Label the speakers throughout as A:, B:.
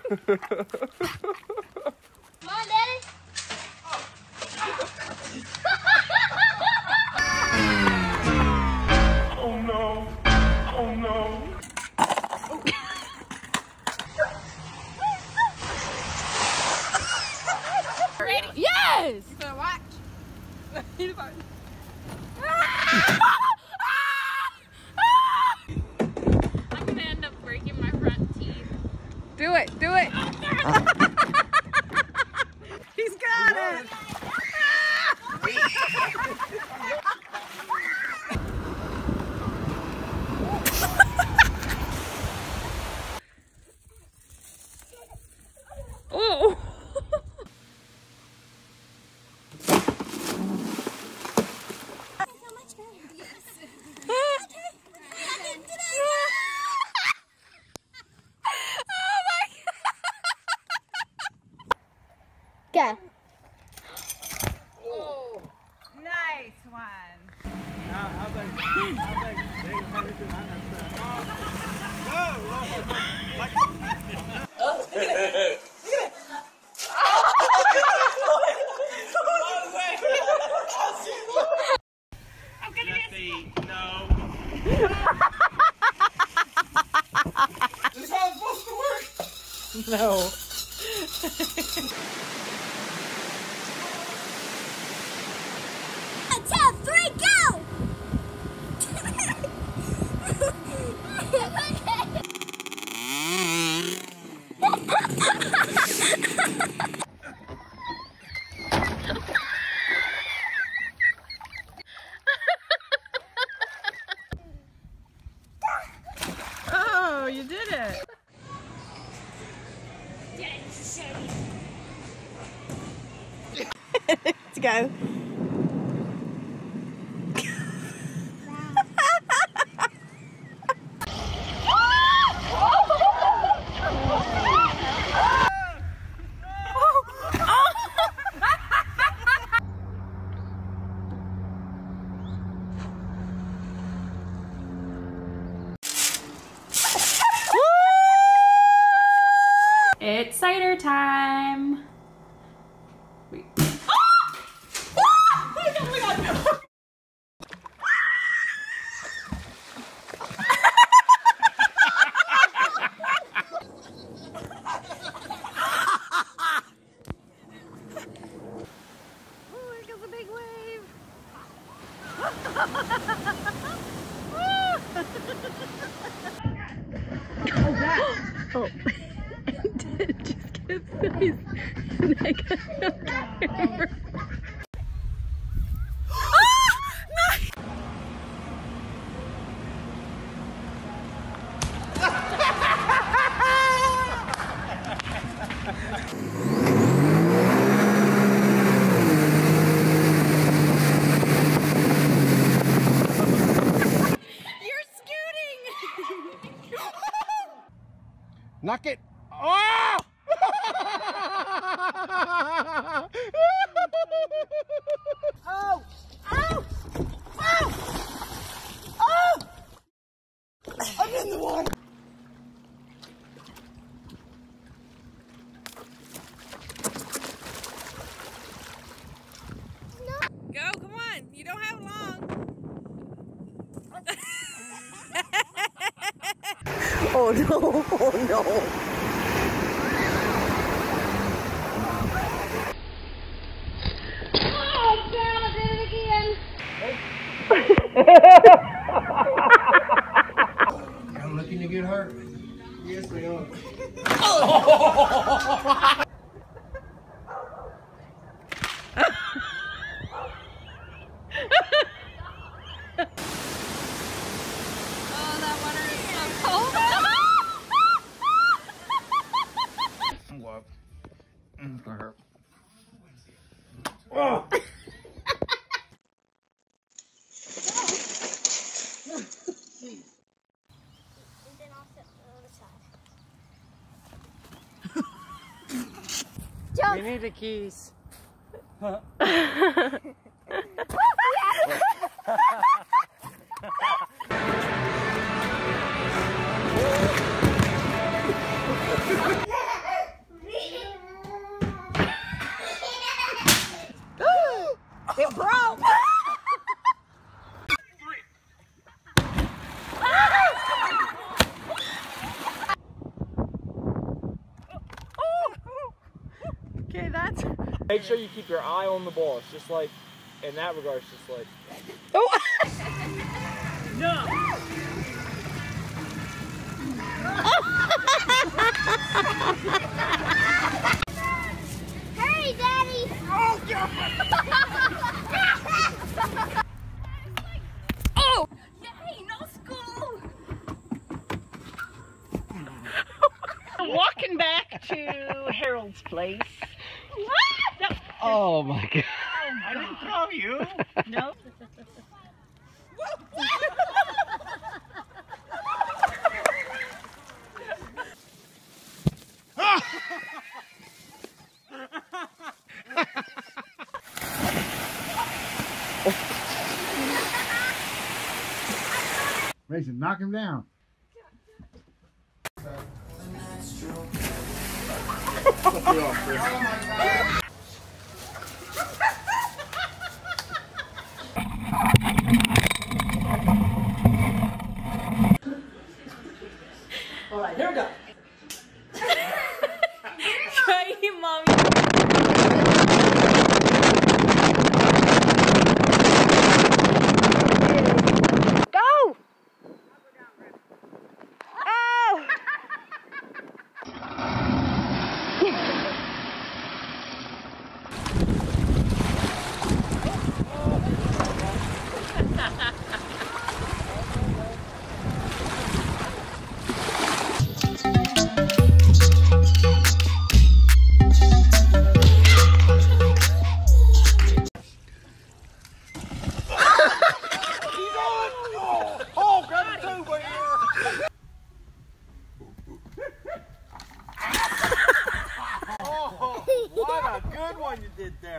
A: Come on, Daddy.
B: Oh no. Oh no.
C: Yes!
D: You better watch. You better.
C: I'm gonna end up breaking my front teeth.
D: Do it. Do it. He's got it. Oh.
A: Go.
D: Oh, nice one.
B: No. This is how it's supposed to work.
D: No.
A: One, two, three, go!
D: Oh, you did it. Let's go.
C: It's cider time. Wait.
D: Oh, just get his neck on camera.
B: Knock it. Oh!
D: Oh! Oh! Oh! Oh!
B: I'm in the water.
D: Go, come on. You don't have long. Oh no, oh no.
A: Oh, God, I did it again.
B: I'm looking to get hurt. Yes, they are.
D: Oh, that water is so cold.
B: What? It's gonna hurt. Oh!
D: We need the keys.
B: Make sure you keep your eye on the ball. It's just like, in that regard, it's just like.
D: Oh!
C: No!
A: Hurry, Daddy!
B: Oh, God!
D: Oh!
C: Yay, no school!
E: Walking back to Harold's place.
C: What?
B: Oh, my God.
E: I didn't throw you.
C: No.
F: Mason, knock him down.
E: All right, here we go.
C: Try it, Mommy.
D: Go! Oh!
B: What a good one you did there.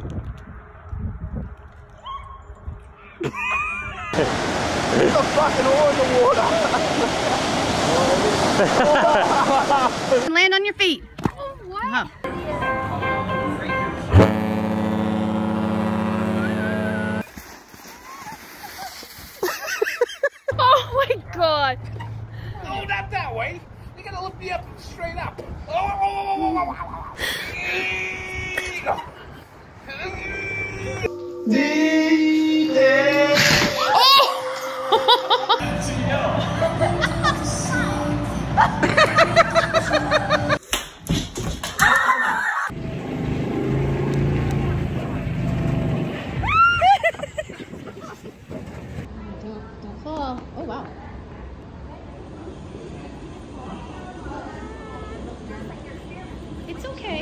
B: There's a fucking oar in the water.
D: Land on your feet.
A: Oh, what?
D: Uh-huh. Oh my God!
B: No, not that way. You gotta lift me up straight up.
A: Don't fall. Oh, wow.
D: It's okay.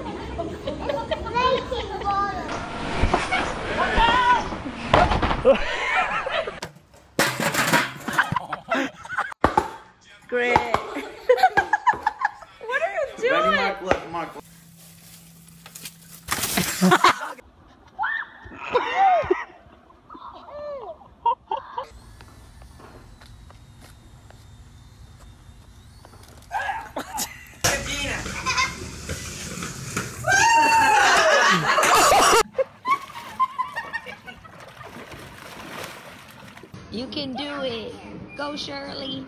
D: Great. What are you doing?
A: You can do it. Go, Shirley.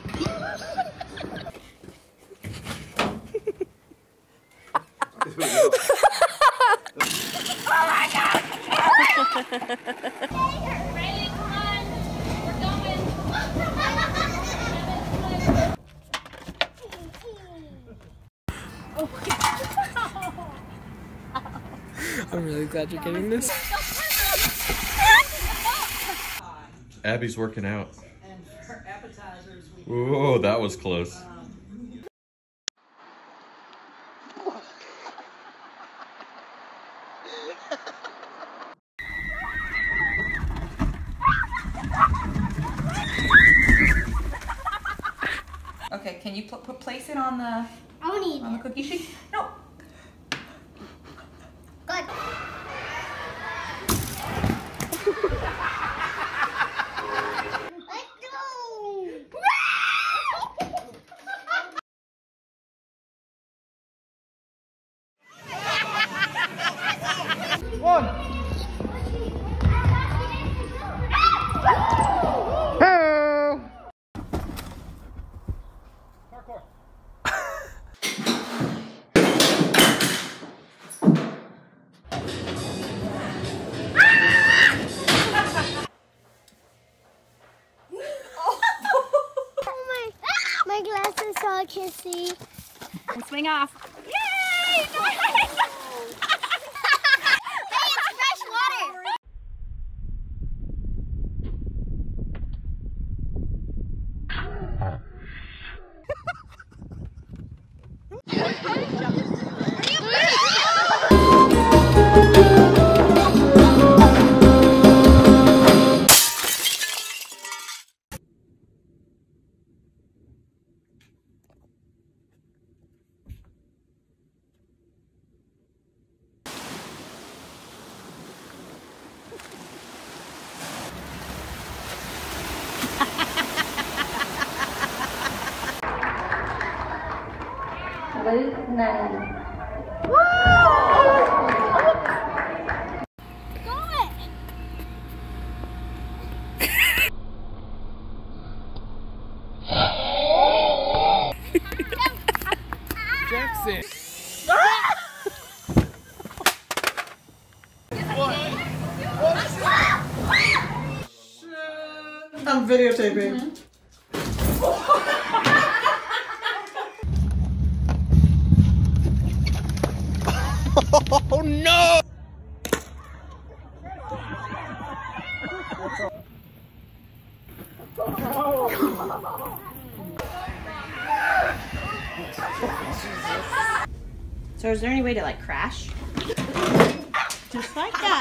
A: Ready? Come on. We're going.
G: I'm really glad you're getting this.
H: Abby's working out.
E: And for appetizers, we
H: Whoa, that was close.
I: Okay, can you place it on the cookie sheet? No.
A: Good. Let's go.
B: One. Parkour.
F: so I can see.
D: And swing off.
F: Yay! Nice! Hey, it's fresh water.
G: Jackson.
E: I'm videotaping.
G: Oh no!
I: So is there any way to like crash? Just like that.